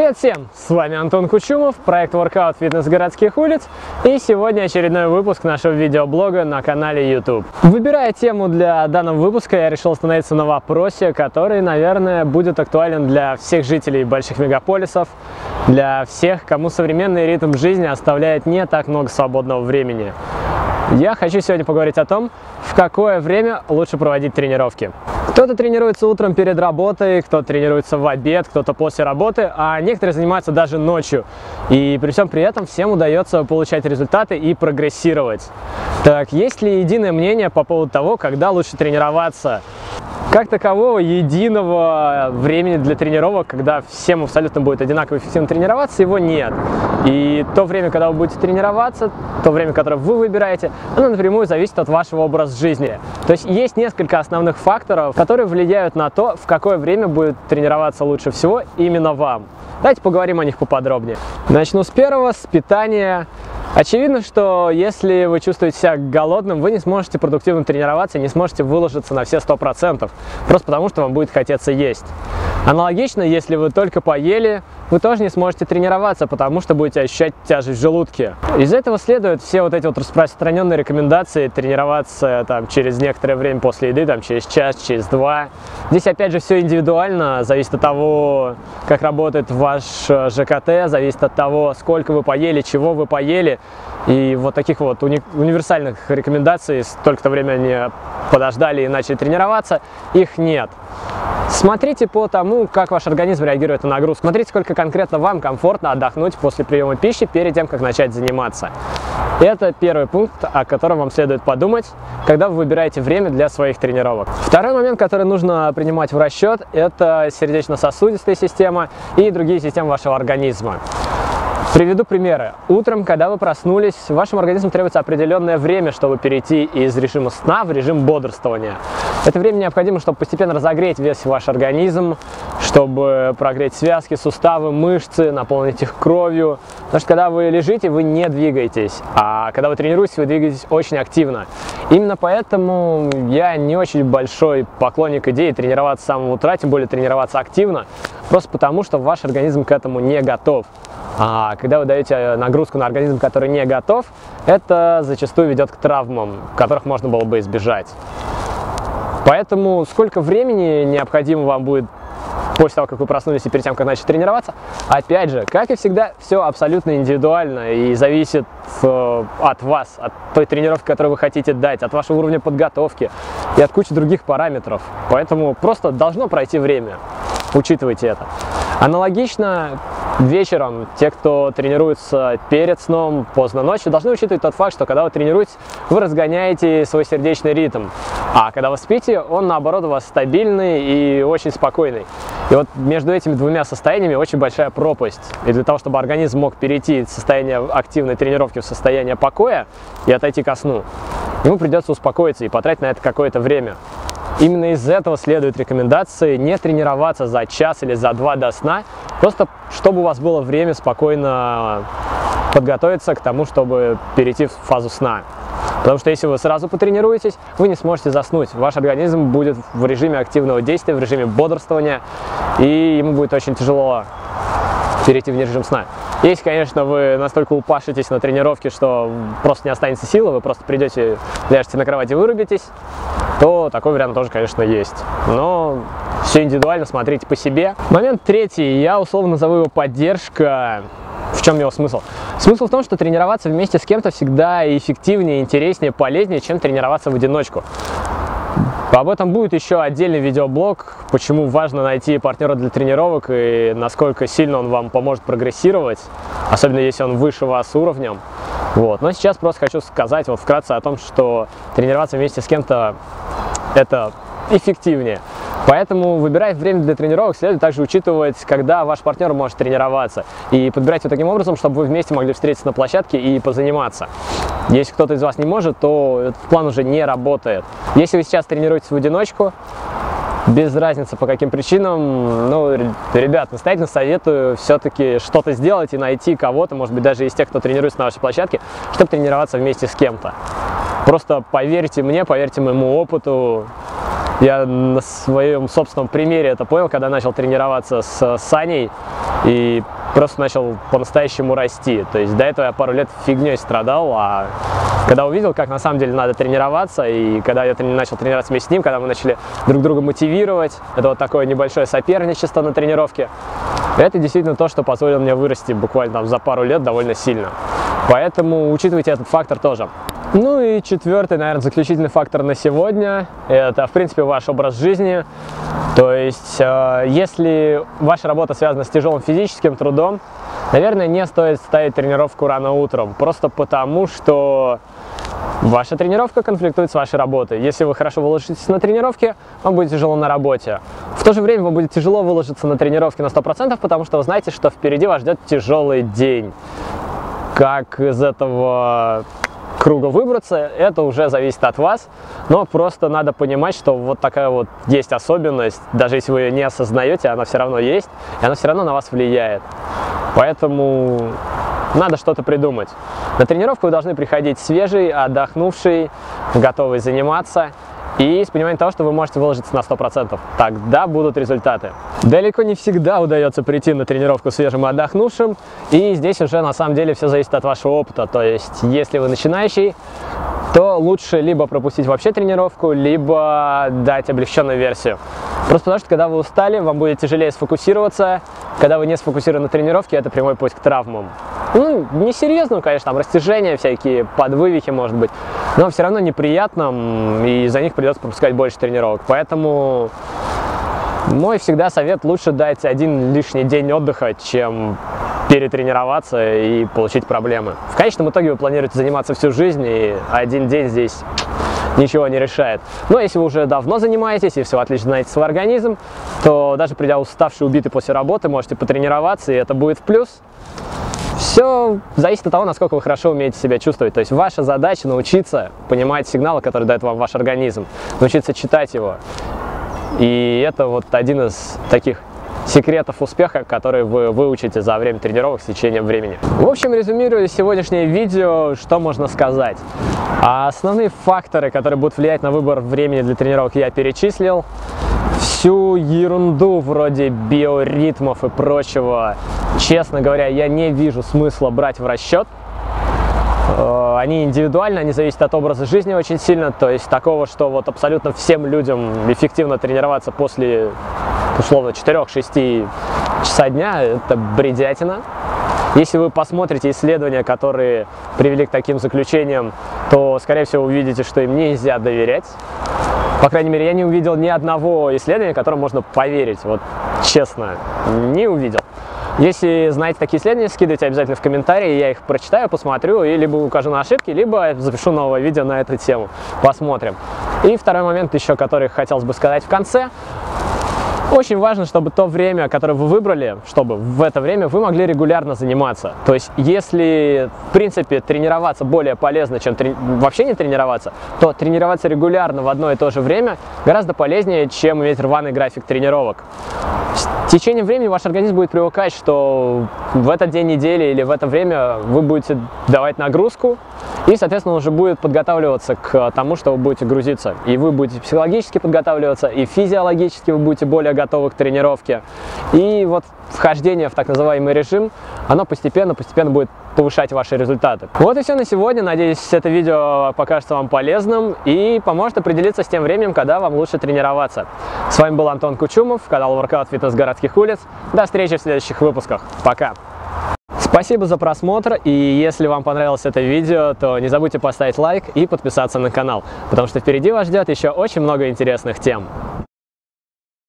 Привет всем! С вами Антон Кучумов, проект Workout Fitness городских улиц, и сегодня очередной выпуск нашего видеоблога на канале YouTube. Выбирая тему для данного выпуска, я решил остановиться на вопросе, который, наверное, будет актуален для всех жителей больших мегаполисов, для всех, кому современный ритм жизни оставляет не так много свободного времени. Я хочу сегодня поговорить о том, в какое время лучше проводить тренировки. Кто-то тренируется утром перед работой, кто-то тренируется в обед, кто-то после работы, а некоторые занимаются даже ночью. И при всем при этом всем удается получать результаты и прогрессировать. Так, есть ли единое мнение по поводу того, когда лучше тренироваться? Как такового единого времени для тренировок, когда всем абсолютно будет одинаково эффективно тренироваться, его нет. И то время, когда вы будете тренироваться, то время, которое вы выбираете, оно напрямую зависит от вашего образа жизни. То есть есть несколько основных факторов, которые влияют на то, в какое время будет тренироваться лучше всего именно вам. Давайте поговорим о них поподробнее. Начну с первого, с питания. Очевидно, что если вы чувствуете себя голодным, вы не сможете продуктивно тренироваться, не сможете выложиться на все 100%, просто потому что вам будет хотеться есть. Аналогично, если вы только поели, вы тоже не сможете тренироваться, потому что будете ощущать тяжесть в желудке. Из этого следуют все вот эти вот распространенные рекомендации тренироваться через некоторое время после еды, через час, через два. Здесь опять же все индивидуально, зависит от того, как работает ваш ЖКТ, зависит от того, сколько вы поели, чего вы поели. И вот таких вот универсальных рекомендаций, столько-то времени подождали и начали тренироваться, их нет. Смотрите по тому, как ваш организм реагирует на нагрузку. Смотрите, сколько конкретно вам комфортно отдохнуть после приема пищи перед тем, как начать заниматься. Это первый пункт, о котором вам следует подумать, когда вы выбираете время для своих тренировок. Второй момент, который нужно принимать в расчет, это сердечно-сосудистая система и другие системы вашего организма. Приведу примеры. Утром, когда вы проснулись, вашему организму требуется определенное время, чтобы перейти из режима сна в режим бодрствования. Это время необходимо, чтобы постепенно разогреть весь ваш организм, чтобы прогреть связки, суставы, мышцы, наполнить их кровью. Потому что когда вы лежите, вы не двигаетесь, а когда вы тренируетесь, вы двигаетесь очень активно. Именно поэтому я не очень большой поклонник идеи тренироваться с самого утра, тем более тренироваться активно, просто потому что ваш организм к этому не готов. А когда вы даете нагрузку на организм, который не готов, это зачастую ведет к травмам, которых можно было бы избежать. Поэтому сколько времени необходимо вам будет после того, как вы проснулись и перед тем, как начали тренироваться, опять же, как и всегда, все абсолютно индивидуально и зависит от вас, от той тренировки, которую вы хотите дать, от вашего уровня подготовки и от кучи других параметров. Поэтому просто должно пройти время. Учитывайте это. Аналогично вечером те, кто тренируется перед сном, поздно ночью, должны учитывать тот факт, что когда вы тренируетесь, вы разгоняете свой сердечный ритм. А когда вы спите, он наоборот у вас стабильный и очень спокойный. И вот между этими двумя состояниями очень большая пропасть. И для того, чтобы организм мог перейти из состояния активной тренировки в состояние покоя и отойти ко сну, ему придется успокоиться и потратить на это какое-то время. Именно из этого следует рекомендации не тренироваться за час или за два до сна, просто чтобы у вас было время спокойно подготовиться к тому, чтобы перейти в фазу сна. Потому что если вы сразу потренируетесь, вы не сможете заснуть. Ваш организм будет в режиме активного действия, в режиме бодрствования, и ему будет очень тяжело перейти в режим сна. Если, конечно, вы настолько упашитесь на тренировке, что просто не останется силы, вы просто придете, ляжете на кровать и вырубитесь, то такой вариант тоже, конечно, есть. Но все индивидуально, смотрите по себе. Момент третий, я условно назову его поддержка. В чем его смысл? Смысл в том, что тренироваться вместе с кем-то всегда эффективнее, интереснее, полезнее, чем тренироваться в одиночку. Об этом будет еще отдельный видеоблог, почему важно найти партнера для тренировок и насколько сильно он вам поможет прогрессировать, особенно если он выше вас уровнем. Но сейчас просто хочу сказать вкратце о том, что тренироваться вместе с кем-то это эффективнее. Поэтому, выбирая время для тренировок, следует также учитывать, когда ваш партнер может тренироваться. И подбирать его таким образом, чтобы вы вместе могли встретиться на площадке и позаниматься. Если кто-то из вас не может, то этот план уже не работает. Если вы сейчас тренируетесь в одиночку, без разницы по каким причинам, ребят, настоятельно советую все-таки что-то сделать и найти кого-то, может быть, даже из тех, кто тренируется на вашей площадке, чтобы тренироваться вместе с кем-то. Просто поверьте мне, поверьте моему опыту, Я на своем собственном примере это понял, когда начал тренироваться с Саней и просто начал по-настоящему расти. То есть до этого я пару лет фигней страдал, а когда увидел, как на самом деле надо тренироваться, и когда я начал тренироваться вместе с ним, когда мы начали друг друга мотивировать, это вот такое небольшое соперничество на тренировке, это действительно то, что позволило мне вырасти буквально там за пару лет довольно сильно. Поэтому учитывайте этот фактор тоже. Ну и четвертый, наверное, заключительный фактор на сегодня – это, в принципе, ваш образ жизни. То есть, если ваша работа связана с тяжелым физическим трудом, наверное, не стоит ставить тренировку рано утром, просто потому что ваша тренировка конфликтует с вашей работой. Если вы хорошо выложитесь на тренировке, вам будет тяжело на работе. В то же время вам будет тяжело выложиться на тренировке на 100%, потому что вы знаете, что впереди вас ждет тяжелый день. Как из этого круга выбраться, это уже зависит от вас, но просто надо понимать, что вот такая вот есть особенность, даже если вы ее не осознаете, она все равно есть, и она все равно на вас влияет. Поэтому надо что-то придумать. На тренировку вы должны приходить свежий, отдохнувший, готовый заниматься и с пониманием того, что вы можете выложиться на 100%. Тогда будут результаты. Далеко не всегда удается прийти на тренировку свежим и отдохнувшим, и здесь уже на самом деле все зависит от вашего опыта. То есть, если вы начинающий, то лучше либо пропустить вообще тренировку, либо дать облегченную версию. Просто потому что, когда вы устали, вам будет тяжелее сфокусироваться. Когда вы не сфокусированы на тренировке, это прямой путь к травмам. Ну, не серьезно, конечно, там растяжения всякие, подвывихи, может быть, но все равно неприятно, и за них придется пропускать больше тренировок. Поэтому мой всегда совет: лучше дать один лишний день отдыха, чем перетренироваться и получить проблемы. В конечном итоге вы планируете заниматься всю жизнь, и один день здесь ничего не решает. Но если вы уже давно занимаетесь, если вы отлично знаете свой организм, то даже придя уставший, убитый после работы, можете потренироваться, и это будет в плюс. Все зависит от того, насколько вы хорошо умеете себя чувствовать. То есть ваша задача научиться понимать сигналы, которые дает вам ваш организм, научиться читать его. И это вот один из таких секретов успеха, которые вы выучите за время тренировок с течением времени. В общем, резюмируя сегодняшнее видео, что можно сказать? Основные факторы, которые будут влиять на выбор времени для тренировок, я перечислил. Всю ерунду вроде биоритмов и прочего, честно говоря, я не вижу смысла брать в расчет. Они индивидуальны, они зависят от образа жизни очень сильно. То есть такого, что вот абсолютно всем людям эффективно тренироваться после, условно, 4-6 часа дня, это бредятина. Если вы посмотрите исследования, которые привели к таким заключениям, то, скорее всего, увидите, что им нельзя доверять. По крайней мере, я не увидел ни одного исследования, которому можно поверить. Вот честно, не увидел. Если знаете такие исследования, скидывайте обязательно в комментарии, я их прочитаю, посмотрю, и либо укажу на ошибки, либо запишу новое видео на эту тему. Посмотрим. И второй момент еще, который хотелось бы сказать в конце. Очень важно, чтобы то время, которое вы выбрали, чтобы в это время вы могли регулярно заниматься. То есть, если, в принципе, тренироваться более полезно, чем вообще не тренироваться, то тренироваться регулярно в одно и то же время гораздо полезнее, чем иметь рваный график тренировок. С течением времени ваш организм будет привыкать, что в этот день недели или в это время вы будете давать нагрузку, и, соответственно, он уже будет подготавливаться к тому, что вы будете грузиться. И вы будете психологически подготавливаться, и физиологически вы будете более готовы к тренировке. И вот вхождение в так называемый режим, оно постепенно будет повышать ваши результаты. Вот и все на сегодня. Надеюсь, это видео покажется вам полезным и поможет определиться с тем временем, когда вам лучше тренироваться. С вами был Антон Кучумов, канал Workout Fitness городских улиц. До встречи в следующих выпусках. Пока! Спасибо за просмотр, и если вам понравилось это видео, то не забудьте поставить лайк и подписаться на канал, потому что впереди вас ждет еще очень много интересных тем.